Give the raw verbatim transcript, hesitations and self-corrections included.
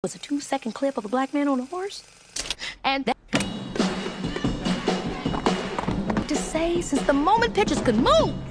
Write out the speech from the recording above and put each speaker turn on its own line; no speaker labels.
was a two-second clip of a black man on a horse. And that to say, since the moment pictures could move,